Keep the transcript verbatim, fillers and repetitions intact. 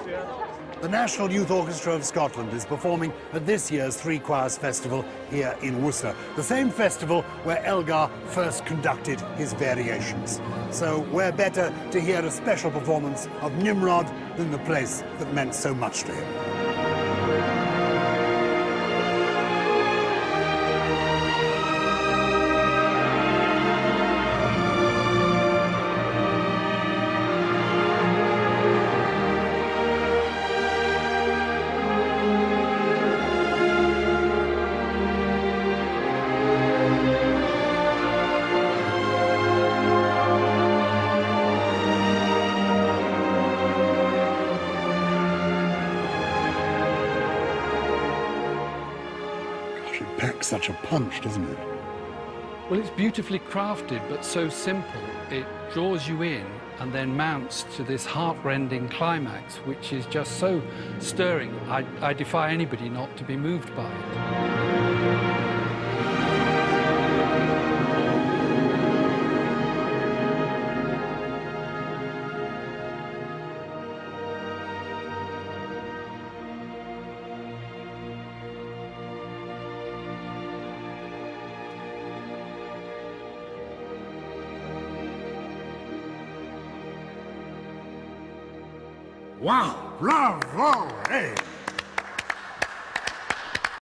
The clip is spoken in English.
The National Youth Orchestra of Scotland is performing at this year's Three Choirs Festival here in Worcester, the same festival where Elgar first conducted his variations. So where better to hear a special performance of Nimrod than the place that meant so much to him. It packs such a punch, doesn't it? Well, it's beautifully crafted, but so simple. It draws you in and then mounts to this heart-rending climax, which is just so stirring. I, I defy anybody not to be moved by it. Wow! Bravo! Hey!